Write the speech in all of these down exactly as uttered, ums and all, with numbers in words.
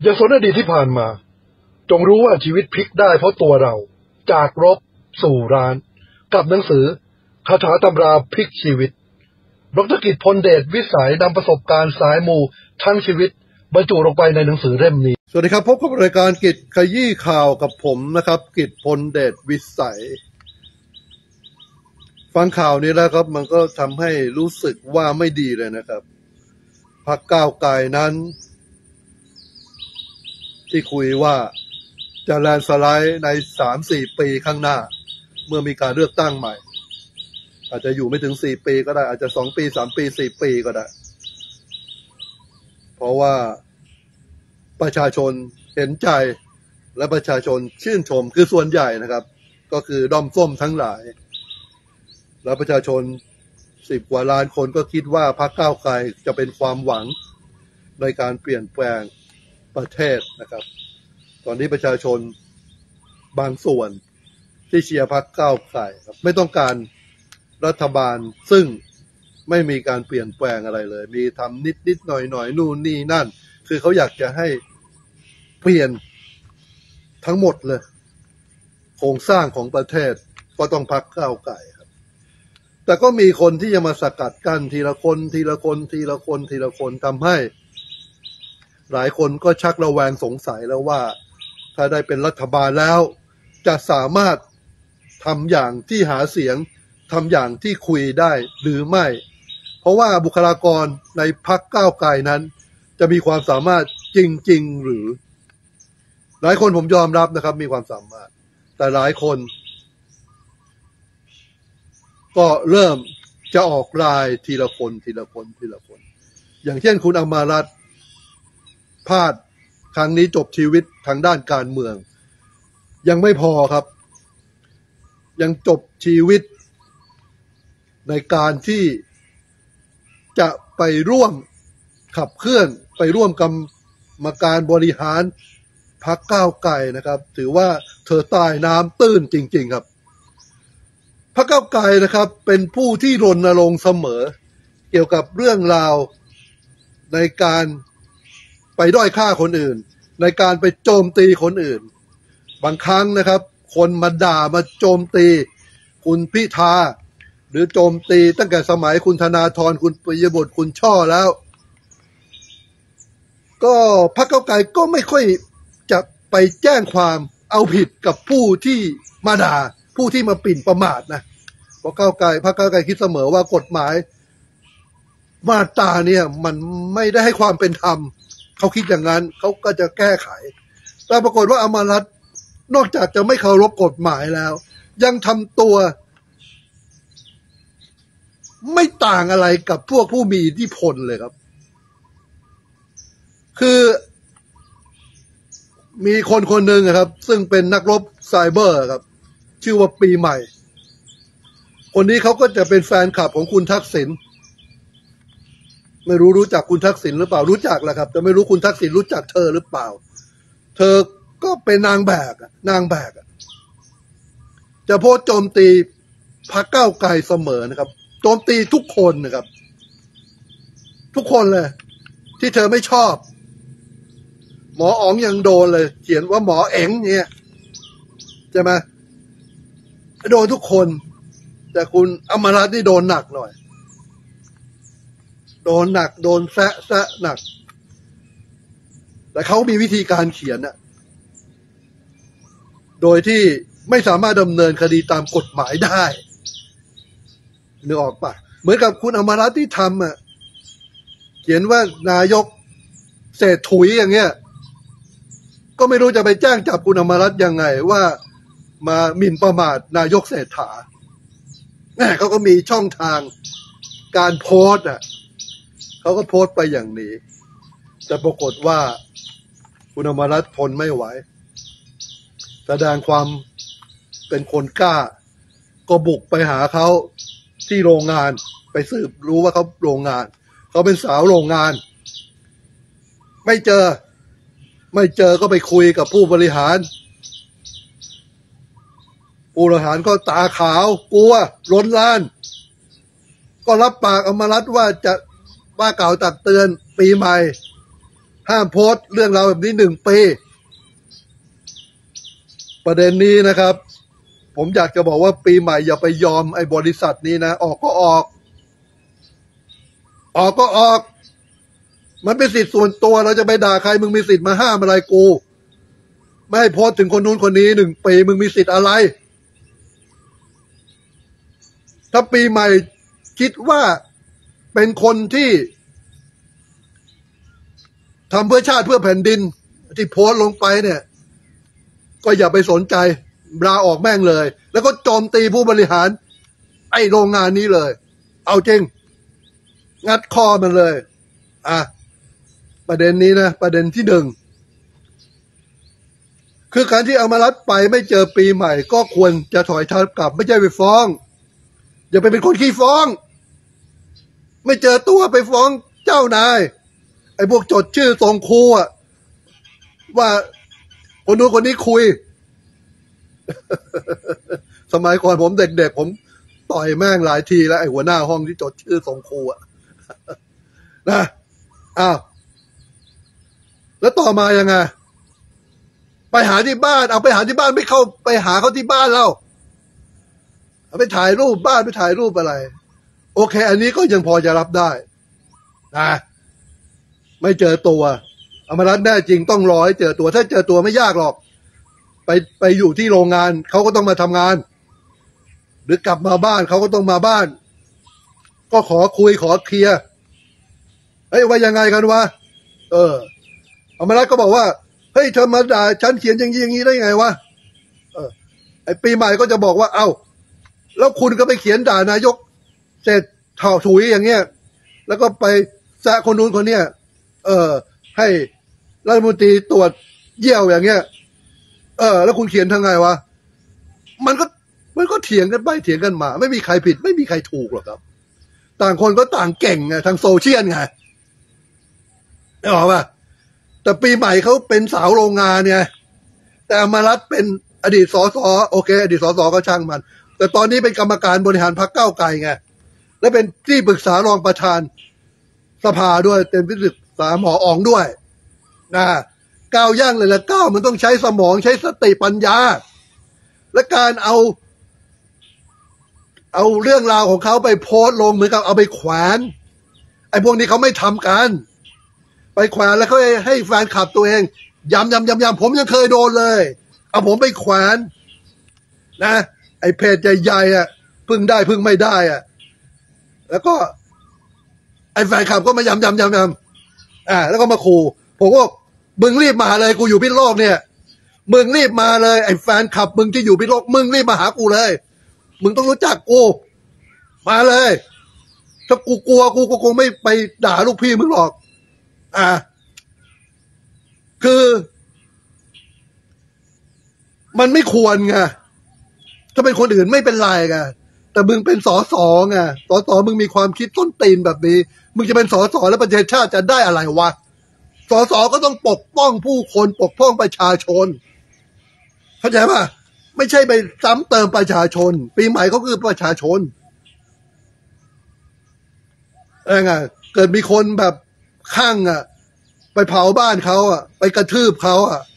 อย่าสนอดีตที่ผ่านมาจงรู้ว่าชีวิตพลิกได้เพราะตัวเราจากรบสู่ร้านกับหนังสือคาถาตำราพลิกชีวิตดร.กิตติ์ พลเดชวิสัยนำประสบการณ์สายมูทั้งชีวิตบรรจุลงไปในหนังสือเล่มนี้สวัสดีครับพบกับรายการกิตติ์ขยี้ข่าวกับผมนะครับกิตติ์ พลเดชวิสัยฟังข่าวนี้แล้วครับมันก็ทำให้รู้สึกว่าไม่ดีเลยนะครับพรรคก้าวไกลนั้นที่คุยว่าจะแลนด์สไลด์ใน สามถึงสี่ ปีข้างหน้าเมื่อมีการเลือกตั้งใหม่อาจจะอยู่ไม่ถึงสี่ปีก็ได้อาจจะสองปีสามปีสี่ปีก็ได้เพราะว่าประชาชนเห็นใจและประชาชนชื่นชมคือส่วนใหญ่นะครับก็คือด้อมส้มทั้งหลายและประชาชนสิบกว่าล้านคนก็คิดว่าพรรคก้าวไกลจะเป็นความหวังในการเปลี่ยนแปลงประเทศนะครับตอนนี้ประชาชนบางส่วนที่เชียร์พรรคก้าวไกลครับไม่ต้องการรัฐบาลซึ่งไม่มีการเปลี่ยนแปลงอะไรเลยมีทำนิดนิดหน่อยหน่อยนู่นนี่นั่นคือเขาอยากจะให้เปลี่ยนทั้งหมดเลยโครงสร้างของประเทศก็ต้องพรรคก้าวไกลครับแต่ก็มีคนที่จะมาสกัดกั้นทีละคนทีละคนทีละคนทีละคนทำให้หลายคนก็ชักระแวงสงสัยแล้วว่าถ้าได้เป็นรัฐบาลแล้วจะสามารถทำอย่างที่หาเสียงทำอย่างที่คุยได้หรือไม่เพราะว่าบุคลากรในพรรคก้าวไกลนั้นจะมีความสามารถจริงๆหรือหลายคนผมยอมรับนะครับมีความสามารถแต่หลายคนก็เริ่มจะออกรายทีละคนทีละคนทีละคนอย่างเช่นคุณอมรรัตน์พลาดครั้งนี้จบชีวิตทางด้านการเมืองยังไม่พอครับยังจบชีวิตในการที่จะไปร่วมขับเคลื่อนไปร่วมกรรมการบริหารพรรคก้าวไกลนะครับถือว่าเธอใต้น้ำตื้นจริงๆครับพรรคก้าวไกลนะครับเป็นผู้ที่รณรงค์เสมอเกี่ยวกับเรื่องราวในการไปด้อยค่าคนอื่นในการไปโจมตีคนอื่นบางครั้งนะครับคนมาด่ามาโจมตีคุณพิธาหรือโจมตีตั้งแต่สมัยคุณธนาธรคุณปิยบุตรคุณช่อแล้วก็พรรคก้าวไกลก็ไม่ค่อยจะไปแจ้งความเอาผิดกับผู้ที่มาด่าผู้ที่มาปิ่นประมาทนะเพราะก้าวไกลพรรคก้าวไกลคิดเสมอว่ากฎหมายมาตราเนี่ยมันไม่ได้ให้ความเป็นธรรมเขาคิดอย่างนั้นเขาก็จะแก้ไขแต่ปรากฏว่าอมรรัตน์นอกจากจะไม่เคารพกฎหมายแล้วยังทำตัวไม่ต่างอะไรกับพวกผู้มีอิทธิพลเลยครับคือมีคนคนหนึ่งครับซึ่งเป็นนักรบไซเบอร์ครับชื่อว่าปีใหม่คนนี้เขาก็จะเป็นแฟนคลับของคุณทักษิณไม่รู้รู้จักคุณทักษิณหรือเปล่ารู้จักแหละครับแต่ไม่รู้คุณทักษิณรู้จักเธอหรือเปล่าเธอก็เป็นนางแบกนางแบกจะโพสต์โจมตีพรรคก้าวไกลเสมอนะครับโจมตีทุกคนนะครับทุกคนเลยที่เธอไม่ชอบหมออ๋องยังโดนเลยเขียนว่าหมอเอ๋งเนี่ยใช่ไหมโดนทุกคนแต่คุณอมรรัตน์นี่โดนหนักหน่อยโดนหนักโดนแซะแซะหนักแต่เขามีวิธีการเขียนน่ะโดยที่ไม่สามารถดำเนินคดีตามกฎหมายได้นึกออกปะเหมือนกับคุณอมรรัตน์ที่ทำอ่ะเขียนว่านายกเศษถุยอย่างเงี้ยก็ไม่รู้จะไปแจ้งจับคุณอมรรัตน์ยังไงว่ามาหมิ่นประมาทนายกเศรษฐาแม่เขาก็มีช่องทางการโพสต์อ่ะเขาก็โพสต์ไปอย่างนี้แต่ปรากฏว่าคุณอมรรัตน์ทนไม่ไหวแสดงความเป็นคนกล้าก็บุกไปหาเขาที่โรงงานไปสืบรู้ว่าเขาโรงงานเขาเป็นสาวโรงงานไม่เจอไม่เจอก็ไปคุยกับผู้บริหารผู้บริหารก็ตาขาวกลัวล้นล้านก็รับปากอมรรัตน์ว่าจะว่ากล่าวตักเตือนปีใหม่ห้ามโพสต์เรื่องราวแบบนี้หนึ่งปีประเด็นนี้นะครับผมอยากจะบอกว่าปีใหม่อย่าไปยอมไอ้บริษัทนี้นะออกก็ออกออกก็ออกมันเป็นสิทธิ์ส่วนตัวเราจะไปด่าใครมึงมีสิทธิ์มาห้ามอะไรกูไม่ให้โพสต์ถึงคนนู้นคนนี้หนึ่งปีมึงมีสิทธิ์อะไรถ้าปีใหม่คิดว่าเป็นคนที่ทำเพื่อชาติเพื่อแผ่นดินที่โพสต์ลงไปเนี่ยก็อย่าไปสนใจลาออกแม่งเลยแล้วก็โจมตีผู้บริหารไอ้โรงงานนี้เลยเอาจริงงัดคอมันเลยอ่ะประเด็นนี้นะประเด็นที่หนึ่งคือการที่เอามารัดไปไม่เจอปีใหม่ก็ควรจะถอยทัพกลับไม่ใช่ไปฟ้องอย่าไปเป็นคนขี้ฟ้องไม่เจอตัวไปฟ้องเจ้านายไอ้พวกจดชื่อส่งครูอะว่าคนนู้นคนนี้คุย สมัยก่อนผมเด็กๆผมต่อยแม่งหลายทีแล้วไอ้หัวหน้าห้องที่จดชื่อส่งครูอะ นะอ้าวแล้วต่อมายังไงไปหาที่บ้านเอาไปหาที่บ้านไม่เข้าไปหาเขาที่บ้านแล้วเอาไปถ่ายรูปบ้านไปถ่ายรูปอะไรโอเคอันนี้ก็ยังพอจะรับได้นะไม่เจอตัวอมรัตน์แน่จริงต้องรอให้เจอตัวถ้าเจอตัวไม่ยากหรอกไปไปอยู่ที่โรงงานเขาก็ต้องมาทำงานหรือกลับมาบ้านเขาก็ต้องมาบ้านก็ขอคุยขอเคลียร์เฮ้ยว่ายังไงกันวะเอออมรัตน์ก็บอกว่าเฮ้ยเธอมาด่าฉันเขียนอย่างนี้อย่างนี้ได้ไงวะเออไอปีใหม่ก็จะบอกว่าเอ้าแล้วคุณก็ไปเขียนด่านายกเสร็จเถ่าถุยอย่างเงี้ยแล้วก็ไปแซะคนนู้นคนเนี้ยเออให้รัฐมนตรีตรวจเยี่ยวอย่างเงี้ยเออแล้วคุณเขียนทางไงวะมันก็มันก็เถียงกันไปเถียงกันมาไม่มีใครผิดไม่มีใครถูกหรอกครับต่างคนก็ต่างเก่งไงทางโซเชียลไงได้บอกว่าแต่ปีใหม่เขาเป็นสาวโรงงานเนี่ยแต่อมรัตน์เป็นอดีตสสโอเคอดีตสสก็ช่างมันแต่ตอนนี้เป็นกรรมการบริหารพรรคก้าวไกลไงและเป็นที่ปรึกษารองประธานสภาด้วยเป็นที่ปรึกษาหมออ๋องด้วยนะก้าวย่างเลยละก้าวมันต้องใช้สมองใช้สติปัญญาและการเอาเอาเรื่องราวของเขาไปโพสต์ลงเหมือนกับเอาไปแขวนไอ้พวกนี้เขาไม่ทำกันไปแขวนแล้วเขาให้แฟนคลับตัวเองยำยำยำยำผมยังเคยโดนเลยเอาผมไปแขวนนะไอ้เพจใหญ่ๆอ่ะพึ่งได้พึ่งไม่ได้อ่ะแล้วก็ไอ้แฟนคลับก็มายำยำยำยำอ่าแล้วก็มาขู่ผมก็มึงรีบมาเลยกูอยู่พิษโลกเนี่ยมึงรีบมาเลยไอ้แฟนคลับมึงที่อยู่พิษโลกมึงรีบมาหากูเลยมึงต้องรู้จักกูมาเลยถ้ากูกลัวกูก็คงไม่ไปด่าลูกพี่มึงหรอกอ่าคือมันไม่ควรไงถ้าเป็นคนอื่นไม่เป็นไรไงแต่มึงเป็นสอสอไงสอสอมึงมีความคิดต้นตีนแบบนี้มึงจะเป็นสอสอแล้วประเทศชาติจะได้อะไรวะสอสอก็ต้องปกป้องผู้คนปกป้องประชาชนเข้าใจป่ะไม่ใช่ไปซ้ำเติมประชาชนปีใหม่เขาคือประชาชนอะไรไงเกิดมีคนแบบข้างอ่ะไปเผาบ้านเขาอ่ะไปกระทืบเขาอ่ะ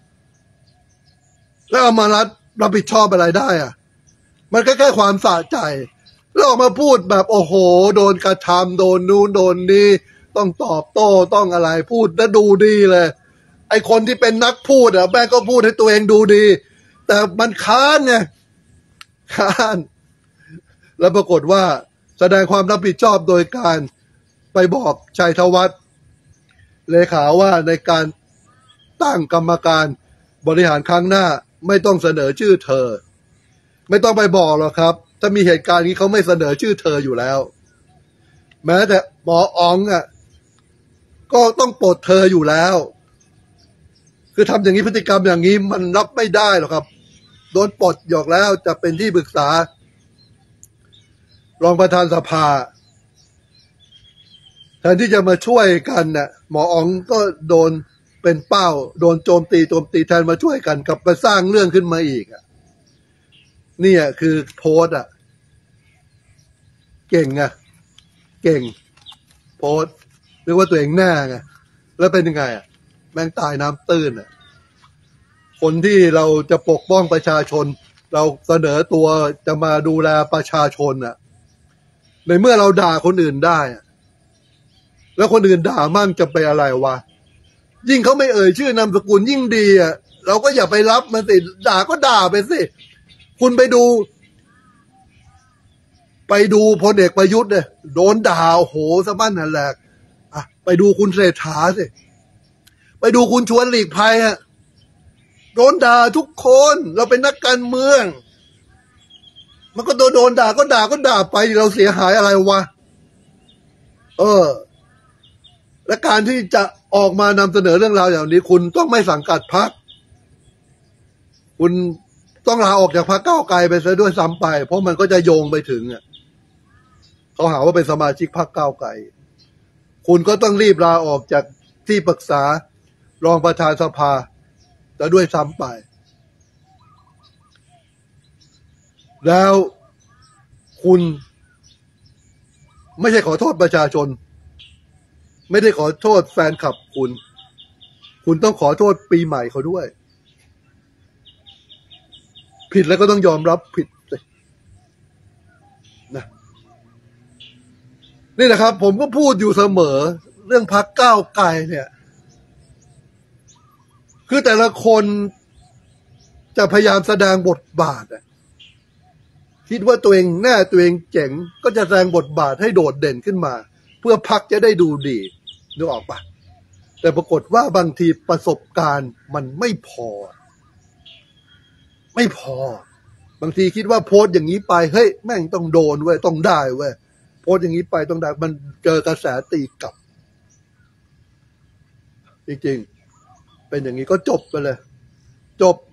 แล้วเอามารับรับผิดชอบอะไรได้อ่ะมันแค่แค่ความสะใจแล้วออกมาพูดแบบโอ้โหโดนกระทำโดนนู้นโดนนี่ต้องตอบโต้ต้องอะไรพูดแล้วดูดีเลยไอคนที่เป็นนักพูดอ่ะแม่ก็พูดให้ตัวเองดูดีแต่มันค้านไงค้านแล้วปรากฏว่าแสดงความรับผิดชอบโดยการไปบอกชัยธวัฒน์เลขาว่าในการตั้งกรรมการบริหารครั้งหน้าไม่ต้องเสนอชื่อเธอไม่ต้องไปบอกหรอกครับถ้ามีเหตุการณ์นี้เขาไม่เสนอชื่อเธออยู่แล้วแม้แต่หมออ๋องอ่ะก็ต้องปลดเธออยู่แล้วคือทำอย่างนี้พฤติกรรมอย่างนี้มันรับไม่ได้หรอกครับโดนปลดหยอกแล้วจะเป็นที่ปรึกษารองประธานสภาแทนที่จะมาช่วยกันน่ะหมออ๋องก็โดนเป็นเป้าโดนโจมตีโจมตีแทนมาช่วยกันกลับมาสร้างเรื่องขึ้นมาอีกอ่ะนี่อ่ะคือโพสต์อ่ะเก่งอ่ะเก่งโพสต์นึกว่าตัวเองแน่ไงแล้วเป็นยังไงอ่ะแม่งตายน้ำตื้นอ่ะคนที่เราจะปกป้องประชาชนเราเสนอตัวจะมาดูแลประชาชนอ่ะในเมื่อเราด่าคนอื่นได้แล้วคนอื่นด่ามั่งจะไปอะไรวะยิ่งเขาไม่เอ่ยชื่อนามสกุลยิ่งดีอ่ะเราก็อย่าไปรับมันสิด่าก็ด่าไปสิคุณไปดูไปดูพลเอกประยุทธ์เนี่ยโดนด่าโอ้โหสะบั้นหันแหลกอ่ะไปดูคุณเศรษฐาสิไปดูคุณชวนหลีกภัยฮะโดนด่าทุกคนเราเป็นนักการเมืองมันก็โดนโดนด่าก็ด่าก็ด่าไปเราเสียหายอะไรวะเออและการที่จะออกมานำเสนอเรื่องราวอย่างนี้คุณต้องไม่สังกัดพรรคคุณต้องลาออกจากพรรคก้าวไกลไปซะด้วยซ้ำไปเพราะมันก็จะโยงไปถึงอ่ะเขาหาว่าเป็นสมาชิกพรรคก้าวไกลคุณก็ต้องรีบลาออกจากที่ปรึกษารองประธานสภาจะด้วยซ้ำไปแล้วคุณไม่ใช่ขอโทษประชาชนไม่ได้ขอโทษแฟนคลับคุณคุณต้องขอโทษปีใหม่เขาด้วยผิดแล้วก็ต้องยอมรับผิดนะนี่นะครับผมก็พูดอยู่เสมอเรื่องพรรคก้าวไกลเนี่ยคือแต่ละคนจะพยายามแสดงบทบาทอะคิดว่าตัวเองแน่ตัวเองเจ๋งก็จะแสดงบทบาทให้โดดเด่นขึ้นมาเพื่อพรรคจะได้ดูดีนึกออกปะแต่ปรากฏว่าบางทีประสบการณ์มันไม่พอไม่พอบางทีคิดว่าโพสต์อย่างนี้ไปเฮ้ยแม่งต้องโดนเว้ยต้องได้เว้ยโพสต์อย่างนี้ไปต้องได้มันเจอกระแสตีกลับจริงๆเป็นอย่างนี้ก็จบไปเลยจบ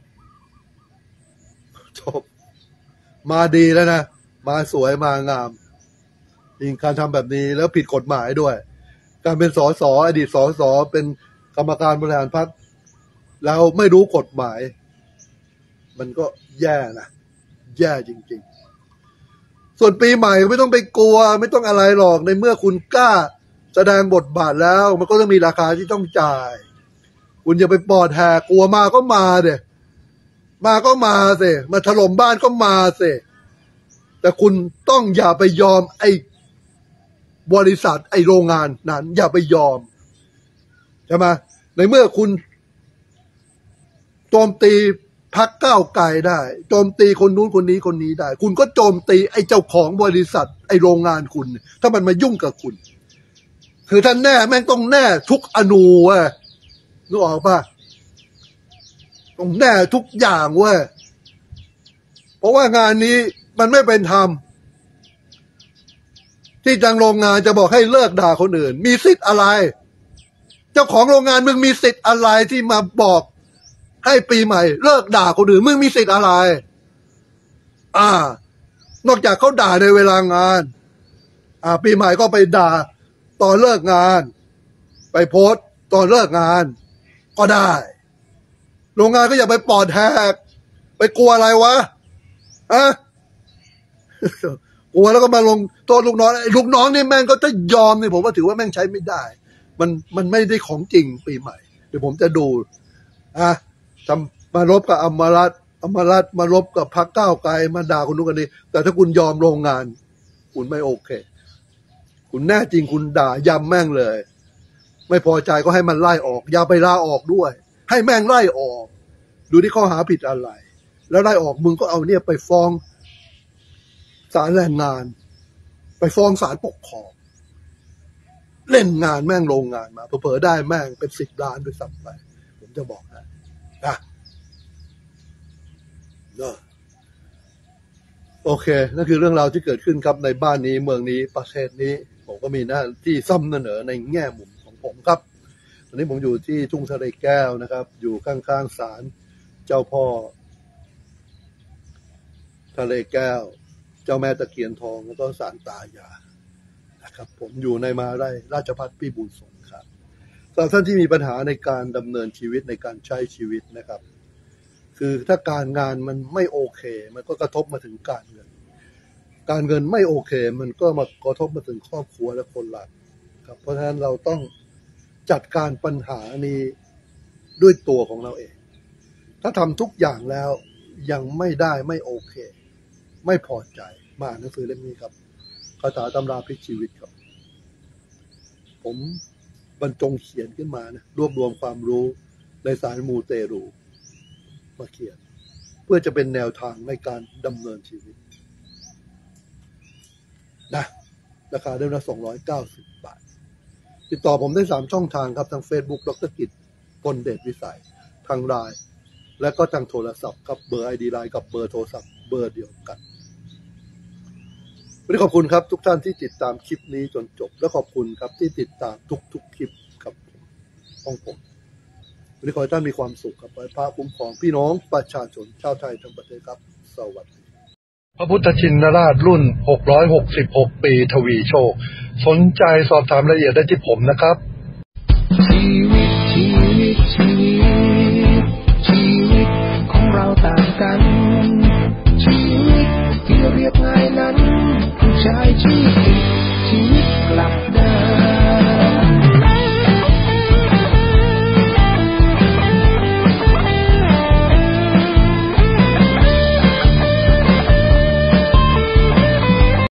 จบมาดีแล้วนะมาสวยมางามจริงการทำแบบนี้แล้วผิดกฎหมายด้วยการเป็นสสอดีตสสเป็นกรรมการบริหารพรรคแล้วไม่รู้กฎหมายมันก็แย่นะแย่จริงๆส่วนปีใหม่ไม่ต้องไปกลัวไม่ต้องอะไรหรอกในเมื่อคุณกล้าแสดงบทบาทแล้วมันก็ต้องมีราคาที่ต้องจ่ายคุณอย่าไปปอดแหกกลัวมาก็มาเด้มาก็มาสิมาถล่มบ้านก็มาสิแต่คุณต้องอย่าไปยอมไอ้บริษัทไอ้โรงงานนั้นอย่าไปยอมใช่ไหมในเมื่อคุณโจมตีพรรคก้าวไกลได้โจมตีคนนู้นคนนี้คนนี้ได้คุณก็โจมตีไอ้เจ้าของบริษัทไอ้โรงงานคุณถ้ามันมายุ่งกับคุณคือท่านแน่แม่งต้องแน่ทุกอนูเว้ยนึกออกป่ะต้องแน่ทุกอย่างเว้ยเพราะว่างานนี้มันไม่เป็นธรรมที่ทางโรงงานจะบอกให้เลิกด่าคนอื่นมีสิทธิ์อะไรเจ้าของโรงงานมึงมีสิทธิ์อะไรที่มาบอกให้ปีใหม่เลิกด่าคนอื่นมึงมีสิทธิ์อะไรอ่านอกจากเขาด่าในเวลางานอ่าปีใหม่ก็ไปด่าตอนเลิกงานไปโพสต์ตอนเลิกงานก็ได้โรงงานก็อย่าไปปอดแหกไปกลัวอะไรวะอะกลัวแล้วก็มาลงโทษลูกน้องลูกน้องนี่แม่งก็จะยอมเนี่ยผมว่าถือว่าแม่งใช้ไม่ได้มันมันไม่ได้ของจริงปีใหม่เดี๋ยวผมจะดูอ่ะทำมารบกับอมรัตน์อมรัตน์มารบกับพรรคก้าวไกลมาด่าคนนู้นคนนี้แต่ถ้าคุณยอมโรงงานคุณไม่โอเคคุณแน่จริงคุณด่ายำแม่งเลยไม่พอใจก็ให้มันไล่ออกอย่าไปลาออกด้วยให้แม่งไล่ออกดูที่ข้อหาผิดอะไรแล้วไล่ออกมึงก็เอาเนี่ยไปฟ้องศาลแรงงานไปฟ้องศาลปกครองเล่นงานแม่งโรงงานมาเผลอๆได้แม่งเป็นสิบล้านด้วยซ้ำไปผมจะบอกนะนะเนอะโอเคนั่นคือเรื่องราวที่เกิดขึ้นครับในบ้านนี้เมืองนี้ประเทศนี้ผมก็มีหน้าที่ซ้ำเสนอในแง่มุมของผมครับตอนนี้ผมอยู่ที่ทุ่งทะเลแก้วนะครับอยู่ข้างๆศาลเจ้าพ่อทะเลแก้วเจ้าแม่ตะเคียนทองแล้วก็ศาลตายานะครับผมอยู่ในมหาวิทยาลัยราชภัฏพิบูลสงครามสำหรับท่านที่มีปัญหาในการดำเนินชีวิตในการใช้ชีวิตนะครับคือถ้าการงานมันไม่โอเคมันก็กระทบมาถึงการเงินการเงินไม่โอเคมันก็มากระทบมาถึงครอบครัวและคนรักครับเพราะฉะนั้นเราต้องจัดการปัญหานี้ด้วยตัวของเราเองถ้าทำทุกอย่างแล้วยังไม่ได้ไม่โอเคไม่พอใจมาอ่านหนังสือเล่มนี้ครับคาถาตำราพลิกชีวิตครับผมบรรจงเขียนขึ้นมานะรวบรวมความรู้ในสายมูเตรูมาเขียนเพื่อจะเป็นแนวทางในการดำเนินชีวิตนะราคาเล่มละสองร้อยเก้าสิบบาทติดต่อผมได้สามช่องทางครับทาง Facebook ดร.กิจพลเดชวิสัยทางไลน์และก็ทางโทรศัพท์ครับเบอร์ ไอ ดี ไลน์กับเบอร์โทรศัพท์เบอร์เดียวกันวันนี้ขอบคุณครับทุกท่านที่ติดตามคลิปนี้จนจบและขอบคุณครับที่ติดตามทุกๆคลิปครับของผมวันนี้ขอให้ท่านมีความสุขครับขอให้พระคุ้มครองพี่น้องประชาชนชาวไทยทั้งประเทศครับสวัสดีพระพุทธชินราชรุ่นหกร้อยหกสิบหกปีทวีโชคสนใจสอบถามรายละเอียดได้ที่ผมนะครับ